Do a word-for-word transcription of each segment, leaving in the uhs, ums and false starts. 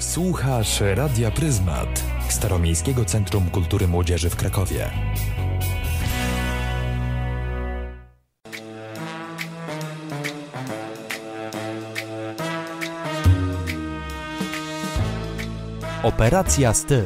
Słuchasz Radia Pryzmat, Staromiejskiego Centrum Kultury Młodzieży w Krakowie. Operacja Styl.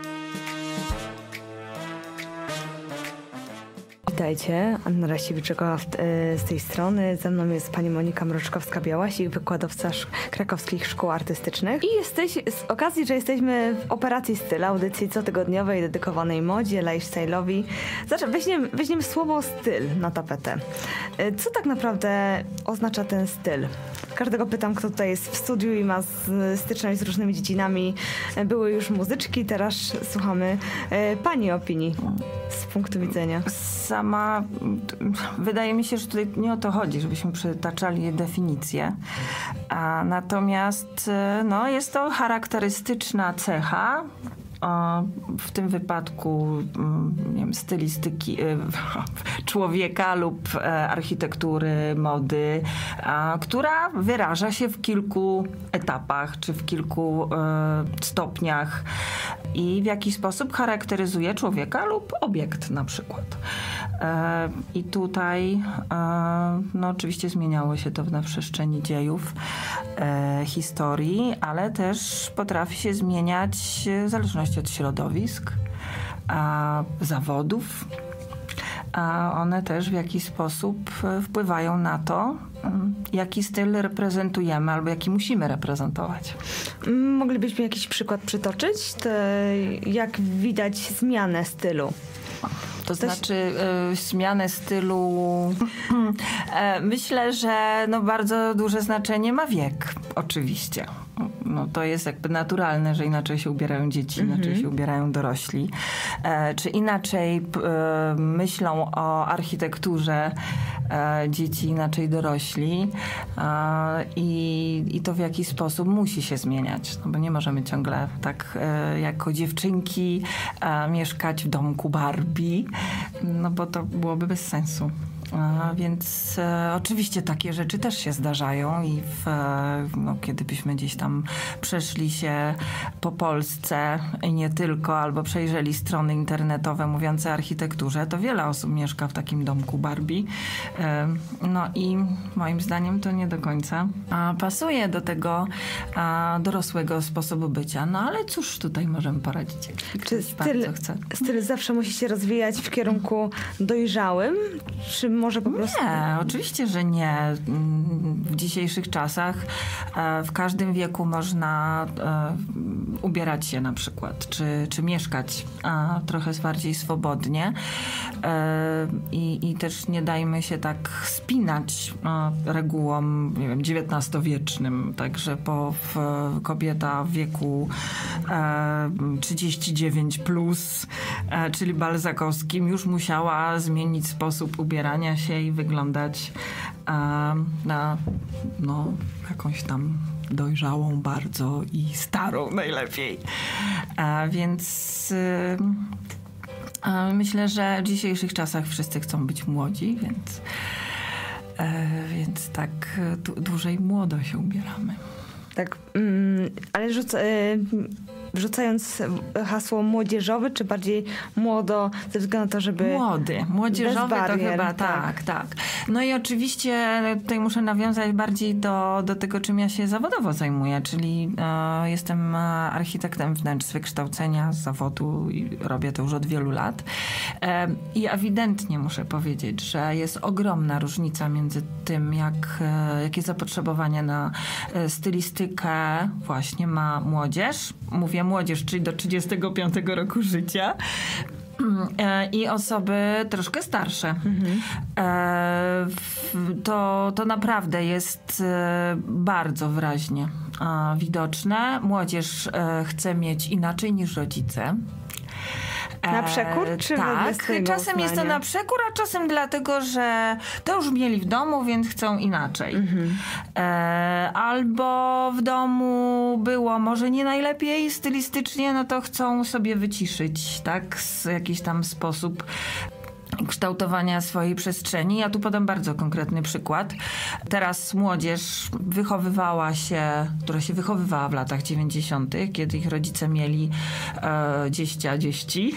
Witajcie, Anna Rasiewiczowa z tej strony. Ze mną jest pani Monika Mroczkowska-Białasik, wykładowca krakowskich szkół artystycznych. I jesteś, z okazji, że jesteśmy w Operacji Styl, audycji cotygodniowej dedykowanej modzie, lifestyle'owi, weźmiemy, weźmiemy słowo styl na tapetę. Co tak naprawdę oznacza ten styl? Każdego pytam, kto tutaj jest w studiu i ma styczność z różnymi dziedzinami. Były już muzyczki, teraz słuchamy pani opinii z punktu widzenia. Sama, wydaje mi się, że tutaj nie o to chodzi, żebyśmy przytaczali definicję. A natomiast no, jest to charakterystyczna cecha, w tym wypadku nie wiem, stylistyki człowieka lub architektury, mody, która wyraża się w kilku etapach czy w kilku stopniach i w jaki sposób charakteryzuje człowieka lub obiekt na przykład. I tutaj no oczywiście zmieniało się to na przestrzeni dziejów, historii, ale też potrafi się zmieniać w zależności od środowisk, a zawodów, a one też w jakiś sposób wpływają na to, jaki styl reprezentujemy albo jaki musimy reprezentować. Moglibyśmy jakiś przykład przytoczyć? Te, jak widać zmianę stylu? To znaczy y, zmianę stylu. e, myślę, że no bardzo duże znaczenie ma wiek, oczywiście. No, to jest jakby naturalne, że inaczej się ubierają dzieci, mm-hmm. inaczej się ubierają dorośli. E, czy inaczej e, myślą o architekturze e, dzieci, inaczej dorośli. E, i, I to w jaki sposób musi się zmieniać. No, bo nie możemy ciągle tak e, jako dziewczynki e, mieszkać w domku Barbie, no bo to byłoby bez sensu. A więc e, oczywiście takie rzeczy też się zdarzają i w, e, no, kiedy byśmy gdzieś tam przeszli się po Polsce i nie tylko, albo przejrzeli strony internetowe mówiące o architekturze, to wiele osób mieszka w takim domku Barbie. E, no i moim zdaniem to nie do końca a, pasuje do tego a, dorosłego sposobu bycia. No ale cóż tutaj możemy poradzić? Czy styl, chce. styl zawsze musi się rozwijać w kierunku dojrzałym? Czy może po prostu... Nie, oczywiście, że nie. W dzisiejszych czasach w każdym wieku można ubierać się na przykład, czy, czy mieszkać trochę bardziej swobodnie i, i też nie dajmy się tak spinać regułom, nie wiem, dziewiętnastowiecznym, także po w, kobieta w wieku trzydzieści dziewięć plus, czyli balzakowskim, już musiała zmienić sposób ubierania się i wyglądać a, na no, jakąś tam dojrzałą bardzo i starą najlepiej. A, więc y, a myślę, że w dzisiejszych czasach wszyscy chcą być młodzi, więc, y, więc tak d- dłużej młodo się ubieramy. Tak, mm, ale rzuca, y, wrzucając hasło młodzieżowy, czy bardziej młodo, ze względu na to, żeby... Młody, młodzieżowy to chyba, tak, tak, tak. No i oczywiście tutaj muszę nawiązać bardziej do, do tego, czym ja się zawodowo zajmuję, czyli e, jestem architektem wnętrz z wykształcenia, z zawodu i robię to już od wielu lat. E, I ewidentnie muszę powiedzieć, że jest ogromna różnica między tym, jak, e, jakie zapotrzebowanie na e, stylistykę właśnie ma młodzież. Mówię młodzież, czyli do trzydziestego piątego roku życia. I osoby troszkę starsze. Mhm. To, to naprawdę jest bardzo wyraźnie widoczne. Młodzież chce mieć inaczej niż rodzice. Na przekór? Czy tak, czasem jest to na przekór, a czasem dlatego, że to już mieli w domu, więc chcą inaczej. Mhm. E, albo w domu było może nie najlepiej stylistycznie, no to chcą sobie wyciszyć, tak, w jakiś tam sposób. kształtowania swojej przestrzeni. Ja tu podam bardzo konkretny przykład. Teraz młodzież wychowywała się, która się wychowywała w latach dziewięćdziesiątych, kiedy ich rodzice mieli e, dzieścia dzieści,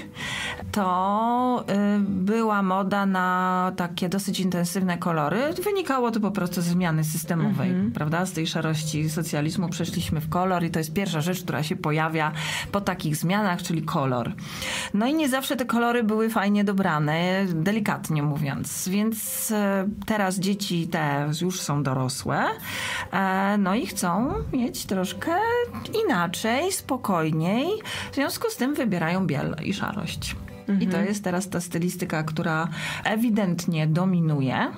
to e, była moda na takie dosyć intensywne kolory. Wynikało to po prostu ze zmiany systemowej, mm-hmm. prawda? Z tej szarości socjalizmu przeszliśmy w kolor i to jest pierwsza rzecz, która się pojawia po takich zmianach, czyli kolor. No i nie zawsze te kolory były fajnie dobrane, delikatnie mówiąc. Więc teraz dzieci te już są dorosłe, no i chcą mieć troszkę inaczej, spokojniej. W związku z tym wybierają biel i szarość. Mhm. I to jest teraz ta stylistyka, która ewidentnie dominuje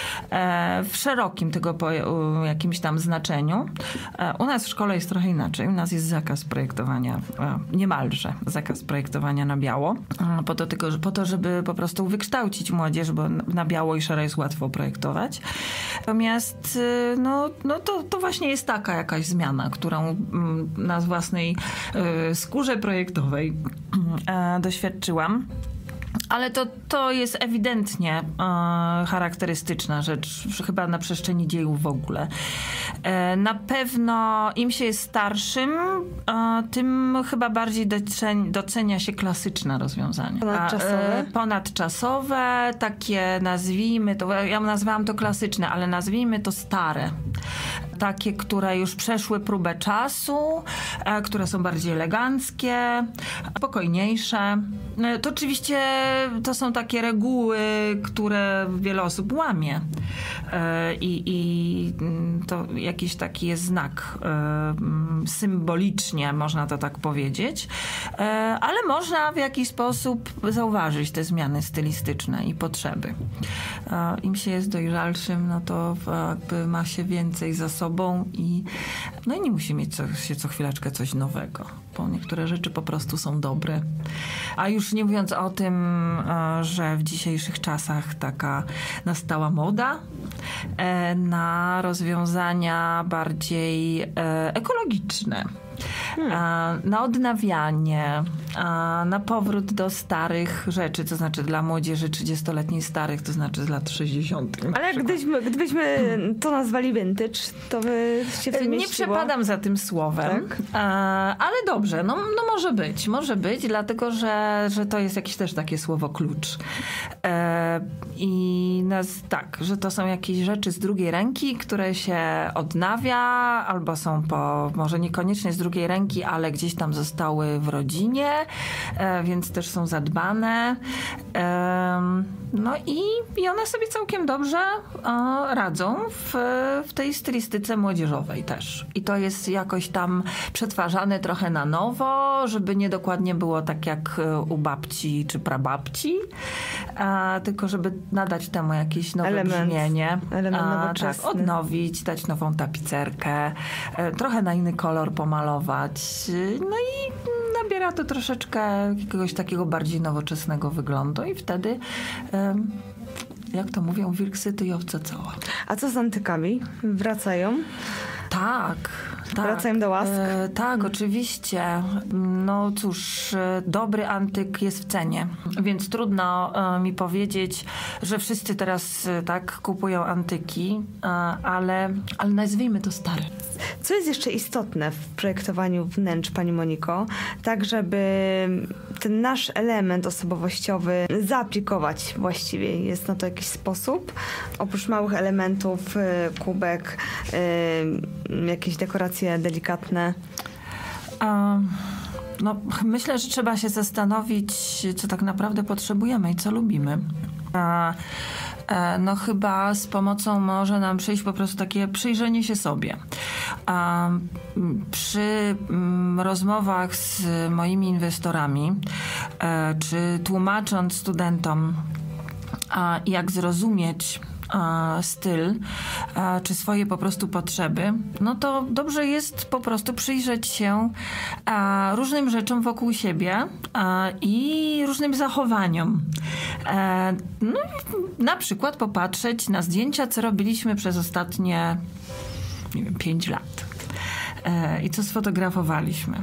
e, w szerokim tego po, u, jakimś tam znaczeniu. E, u nas w szkole jest trochę inaczej. U nas jest zakaz projektowania, e, niemalże zakaz projektowania na biało. E, po, to tylko, po to, żeby po prostu wykształcić młodzież, bo na biało i szaro jest łatwo projektować. Natomiast e, no, no to, to właśnie jest taka jakaś zmiana, którą m, na własnej e, skórze projektowej e, doświadczyłam. Ale to, to jest ewidentnie e, charakterystyczna rzecz, chyba na przestrzeni dziejów w ogóle. E, na pewno im się jest starszym, e, tym chyba bardziej docenia, docenia się klasyczne rozwiązania. Ponadczasowe? E, ponadczasowe, takie nazwijmy to, ja nazwałam to klasyczne, ale nazwijmy to stare. Takie, które już przeszły próbę czasu, e, które są bardziej eleganckie, spokojniejsze. E, to oczywiście to są takie reguły, które wiele osób łamie. E, i, I to jakiś taki jest znak e, symbolicznie, można to tak powiedzieć. E, ale można w jakiś sposób zauważyć te zmiany stylistyczne i potrzeby. E, Im się jest dojrzalszym, no to jakby ma się więcej zasobów i no i nie musi mieć co, się co chwileczkę coś nowego, bo niektóre rzeczy po prostu są dobre. A już nie mówiąc o tym, że w dzisiejszych czasach taka nastała moda na rozwiązania bardziej ekologiczne. Hmm. Na odnawianie, na powrót do starych rzeczy, to znaczy dla młodzieży trzydziestoletniej starych, to znaczy z lat sześćdziesiątych. Ale gdybyśmy, gdybyśmy to nazwali vintage, to by się w tym Nie mieściło? przepadam za tym słowem, tak? ale dobrze, no, no może być, może być, dlatego że, że to jest jakieś też takie słowo klucz. I nas, tak, że to są jakieś rzeczy z drugiej ręki, które się odnawia, albo są po, może niekoniecznie z drugiej ręki, ale gdzieś tam zostały w rodzinie, e, więc też są zadbane. E, no i, i one sobie całkiem dobrze e, radzą w, w tej stylistyce młodzieżowej też. I to jest jakoś tam przetwarzane trochę na nowo, żeby nie dokładnie było tak jak u babci czy prababci, e, tylko żeby nadać temu jakieś nowe element, brzmienie. Element A, nowoczesny. tak, odnowić, dać nową tapicerkę, e, trochę na inny kolor pomalować. No i nabiera to troszeczkę jakiegoś takiego bardziej nowoczesnego wyglądu i wtedy, e, jak to mówią, wilk syty i owca cała. A co z antykami? Wracają? Tak. Tak. Wracają do łask? E, tak, oczywiście. No cóż, dobry antyk jest w cenie, więc trudno e, mi powiedzieć, że wszyscy teraz e, tak kupują antyki, e, ale, ale nazwijmy to stare. Co jest jeszcze istotne w projektowaniu wnętrz, Pani Moniko, tak żeby ten nasz element osobowościowy zaaplikować właściwie? Jest na to jakiś sposób? Oprócz małych elementów, kubek, jakieś dekoracje delikatne? Um. No, myślę, że trzeba się zastanowić, co tak naprawdę potrzebujemy i co lubimy. A, no chyba z pomocą może nam przyjść po prostu takie przyjrzenie się sobie. A, przy m, rozmowach z moimi inwestorami, e, czy tłumacząc studentom, a, jak zrozumieć styl, czy swoje po prostu potrzeby, no to dobrze jest po prostu przyjrzeć się różnym rzeczom wokół siebie i różnym zachowaniom. No, na przykład popatrzeć na zdjęcia, co robiliśmy przez ostatnie, nie wiem, pięć lat. i co sfotografowaliśmy.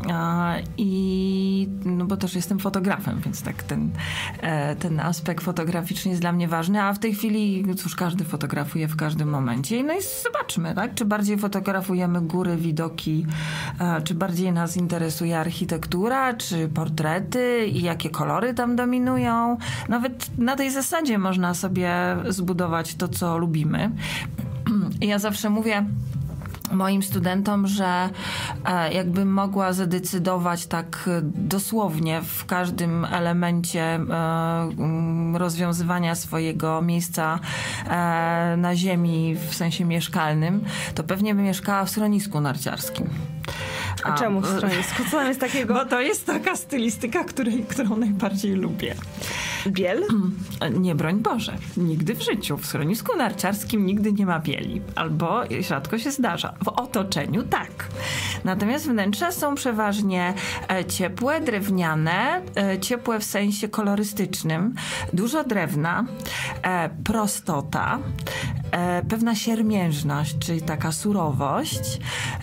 I no bo też jestem fotografem, więc tak ten, ten aspekt fotograficzny jest dla mnie ważny, a w tej chwili, cóż, każdy fotografuje w każdym momencie. No i zobaczmy, tak? Czy bardziej fotografujemy góry, widoki, czy bardziej nas interesuje architektura, czy portrety i jakie kolory tam dominują. Nawet na tej zasadzie można sobie zbudować to, co lubimy. Ja zawsze mówię moim studentom, że jakbym mogła zadecydować tak dosłownie w każdym elemencie rozwiązywania swojego miejsca na ziemi w sensie mieszkalnym, to pewnie bym mieszkała w schronisku narciarskim. A, A czemu w schronisku? Co tam jest takiego? Bo to jest taka stylistyka, której, którą najbardziej lubię. Biel? Nie, broń Boże. Nigdy w życiu. W schronisku narciarskim nigdy nie ma bieli. Albo rzadko się zdarza. W otoczeniu tak. Natomiast wnętrza są przeważnie ciepłe, drewniane, ciepłe w sensie kolorystycznym, dużo drewna, prostota, pewna siermiężność, czyli taka surowość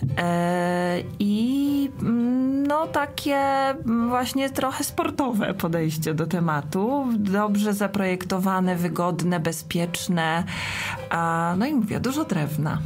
i no takie właśnie trochę sportowe podejście do tematu. Dobrze zaprojektowane, wygodne, bezpieczne. No i mówię, dużo drewna.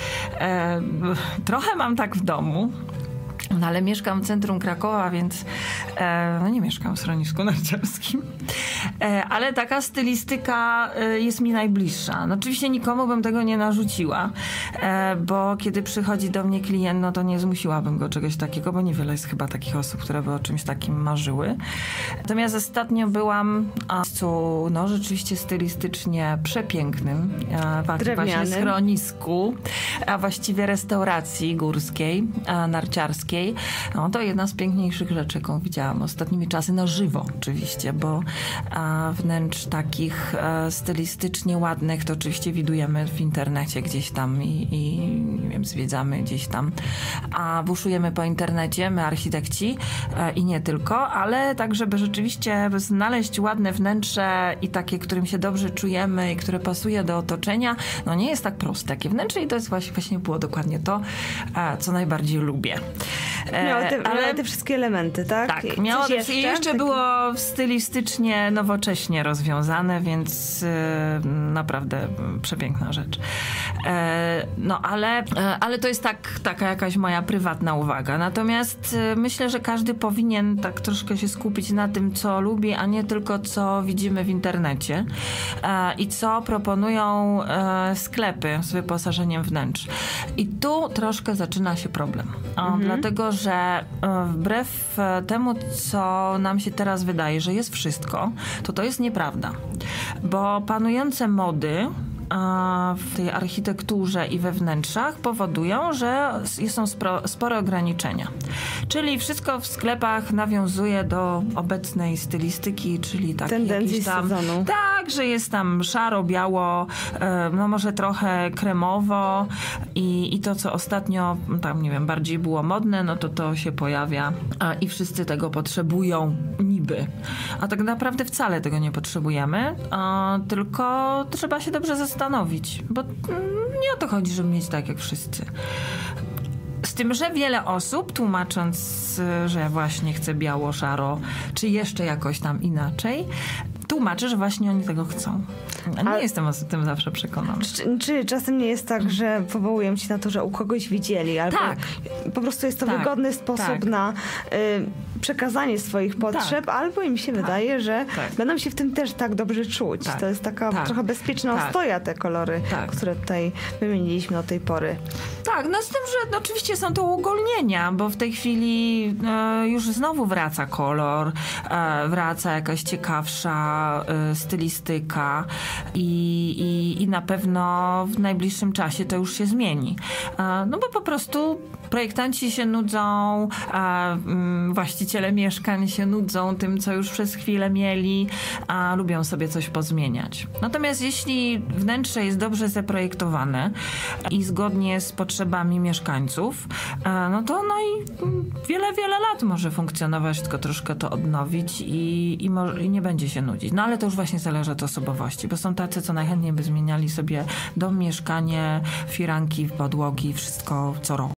Trochę mam tak w domu. No ale mieszkam w centrum Krakowa, więc e, no nie mieszkam w schronisku narciarskim. E, ale taka stylistyka e, jest mi najbliższa. No, oczywiście nikomu bym tego nie narzuciła, e, bo kiedy przychodzi do mnie klient, no to nie zmusiłabym go czegoś takiego, bo niewiele jest chyba takich osób, które by o czymś takim marzyły. Natomiast ostatnio byłam w miejscu, no rzeczywiście stylistycznie przepięknym, e, właśnie schronisku, a właściwie restauracji górskiej, a, narciarskiej. No, to jedna z piękniejszych rzeczy, jaką widziałam ostatnimi czasy, na żywo oczywiście, bo a, wnętrz takich a, stylistycznie ładnych to oczywiście widujemy w internecie gdzieś tam i, i nie wiem, zwiedzamy gdzieś tam, a buszujemy po internecie, my architekci a, i nie tylko, ale tak, żeby rzeczywiście znaleźć ładne wnętrze i takie, którym się dobrze czujemy i które pasuje do otoczenia, no nie jest tak proste. Takie wnętrze i to jest właśnie, właśnie było dokładnie to, a, co najbardziej lubię. Miało te, ale te wszystkie elementy, tak? Tak, miało te, jeszcze? i jeszcze Taki... było stylistycznie, nowocześnie rozwiązane, więc e, naprawdę przepiękna rzecz. E, no ale, e, ale to jest tak, taka jakaś moja prywatna uwaga. Natomiast e, myślę, że każdy powinien tak troszkę się skupić na tym, co lubi, a nie tylko co widzimy w internecie e, i co proponują e, sklepy z wyposażeniem wnętrz. I tu troszkę zaczyna się problem. O, mhm. Dlatego, że wbrew temu, co nam się teraz wydaje, że jest wszystko, to to jest nieprawda. Bo panujące mody w tej architekturze i we wnętrzach powodują, że są spro, spore ograniczenia. Czyli wszystko w sklepach nawiązuje do obecnej stylistyki, czyli tak tendencji tam, sezonu. Tak, że jest tam szaro, biało, no może trochę kremowo i, i to, co ostatnio tam, nie wiem, bardziej było modne, no to to się pojawia i wszyscy tego potrzebują niby. A tak naprawdę wcale tego nie potrzebujemy, tylko trzeba się dobrze zastanowić, Zastanowić, bo nie o to chodzi, żeby mieć tak jak wszyscy. Z tym, że wiele osób, tłumacząc, że właśnie chce biało, szaro, czy jeszcze jakoś tam inaczej, tłumaczy, że właśnie oni tego chcą. Nie A jestem o tym zawsze przekonana. Czy, czy czasem nie jest tak, że powołują się na to, że u kogoś widzieli, albo tak. po prostu jest to tak. wygodny sposób tak. na y, przekazanie swoich potrzeb, tak. albo im się tak. wydaje, że tak. będą się w tym też tak dobrze czuć. Tak. To jest taka tak. trochę bezpieczna tak. ostoja, te kolory, tak. które tutaj wymieniliśmy do tej pory. Tak, no z tym, że no, oczywiście są to uogólnienia, bo w tej chwili e, już znowu wraca kolor, e, wraca jakaś ciekawsza e, stylistyka i, i, i na pewno w najbliższym czasie to już się zmieni. E, no bo po prostu projektanci się nudzą, a mm, właściciele mieszkań się nudzą tym, co już przez chwilę mieli, a lubią sobie coś pozmieniać. Natomiast jeśli wnętrze jest dobrze zaprojektowane i zgodnie z potrzebami mieszkańców, no to no i wiele, wiele lat może funkcjonować, tylko troszkę to odnowić i, i, może, i nie będzie się nudzić. No ale to już właśnie zależy od osobowości, bo są tacy, co najchętniej by zmieniali sobie dom, mieszkanie, firanki, podłogi, wszystko co rok.